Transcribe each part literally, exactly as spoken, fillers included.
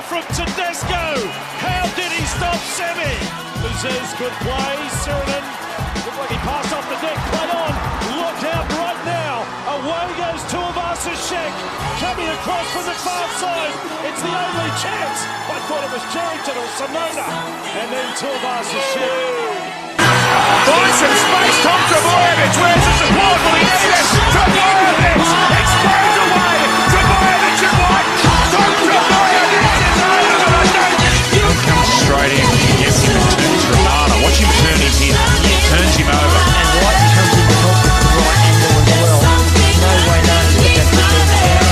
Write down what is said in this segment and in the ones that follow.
from Tedesco. How did he stop Semi? Luz's good play. Sirenen looked like he passed off the deck. Played on. Look out right now. Away goes Tuivasa-Sheck. Coming across from the far side. It's the only chance. I thought it was Charrington or Simona. And then Tuivasa-Sheck. Finds some space. Tom Trbojevic. Where's the support? Will he need it? Trbojevic explodes away. Trbojevic and white. Tom Trbojevic is over. He comes straight in. He gets him and turns Renata. Watch him turn him here. He turns him over. And White comes in the top of the right angle as well. No way known to get that defense down.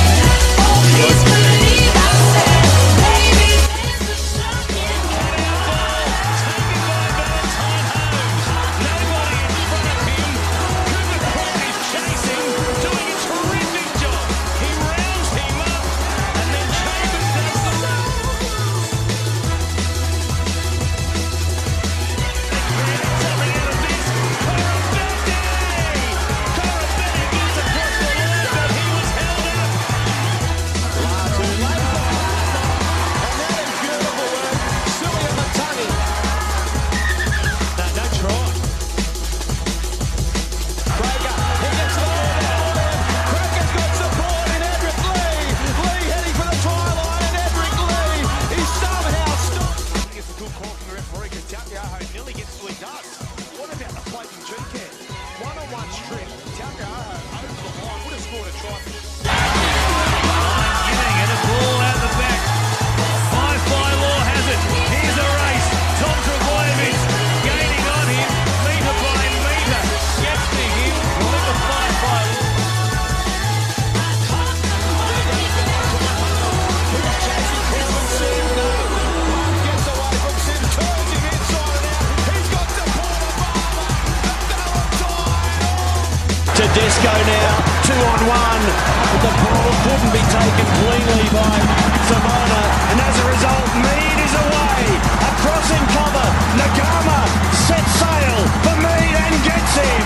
Tedesco now, two on one. The ball couldn't be taken cleanly by Simona, and as a result, Mead is away. Across in cover, Nagama sets sail for Mead and gets him.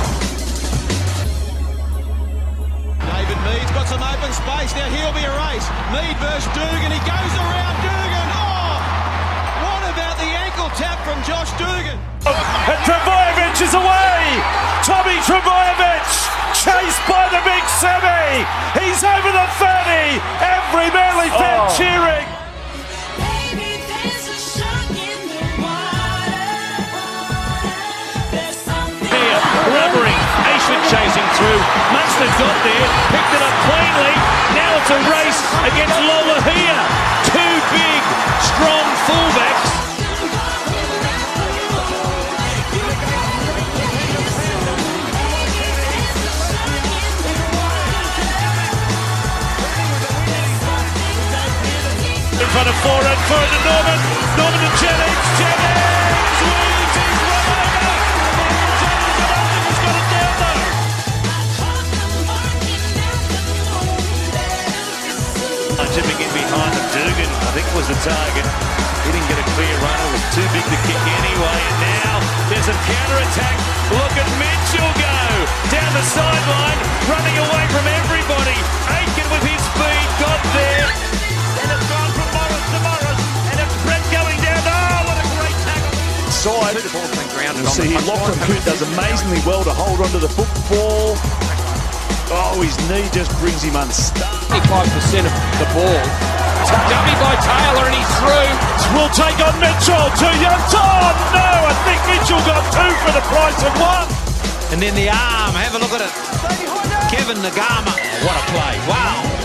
David Mead's got some open space, now he'll be erased. Mead versus Dugan, he goes around Dugan. Oh, what about the ankle tap from Josh Dugan? And Trbojevic is away. Tommy Trbojevic, chased by the big Semi. He's over the thirty. Every Manly fan oh. cheering. Baby, there's a shark in the water. There's something. Here, rubbering, Aisha chasing through. Must have got there, picked it up cleanly. Now it's a race against Lola here. Two big, strong fullbacks. In front of forward, forward to Norman. Norman to Jennings. Jennings weaves his run over. Jennings has got it down though. Tipping in behind him. Dugan, I think, was the target. He didn't get a clear run. It was too big to kick anyway. And now there's a counter-attack. Look at Mitchell go down the sideline, running away from everybody. Aiken with his speed got there. And it's gone from Morris to Morris. And it's Brett going down. Oh, what a great tackle. Side. The ball's been grounded You'll on see the here, Lachlan Coote does amazingly well to hold onto the football. Oh, his knee just brings him unstuck. twenty-five percent of the ball. Dummy by Taylor and he's through. We'll take on Mitchell to Youngton. No, I think Mitchell got two for the price of one. And then the arm, have a look at it. Kevin Nagama. What a play, wow.